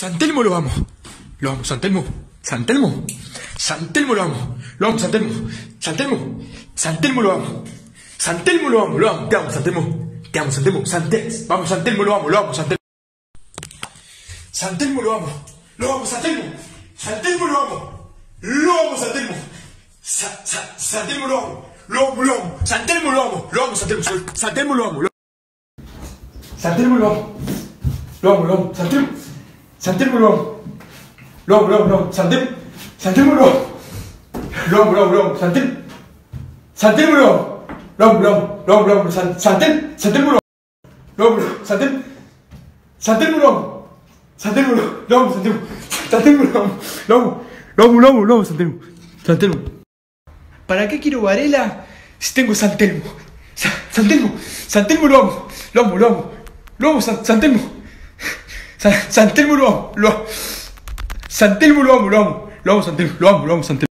Santelmo lo amo. Lo amo, Santelmo. Santelmo. Santelmo lo amo. Lo amo, Santelmo. Santelmo. Santelmo lo amo. Santelmo lo amo. Lo amo. Te amo, Santelmo. Te amo, Santelmo. Vamos, Santelmo lo amo. Lo amo, Santelmo. Santelmo lo amo. Lo amo, Santelmo. Santelmo lo amo. Lo amo, Santelmo. Santelmo lo amo. Lo amo, lo amo. Santelmo lo amo. Lo amo, Santelmo. Santelmo lo amo. Santelmo lo amo. Lo amo, lo amo. Santelmo. Santelmo lo amo. Lo amo, lo amo, lo amo. Santelmo. Santelmo lo amo. Lo amo, lo amo, lo amo. Santelmo. Santelmo lo amo. Lo amo, lo amo, lo amo, lo amo. Santelmo lo amo. Lo amo, Santelmo. Santelmo lo amo. Santelmo lo amo, Santelmo. Santelmo lo amo. Lo amo. Lo amo, lo amo, lo amo, Santelmo. Santelmo. ¿Para qué quiero Varela si tengo Santelmo? Santelmo. Santelmo lo amo. Lo amo, lo amo. Lo amo, Santelmo. Santelmo lo amo. Santelmo lo amo, lo amo. Lo amo, Santelmo. Lo amo, Santelmo.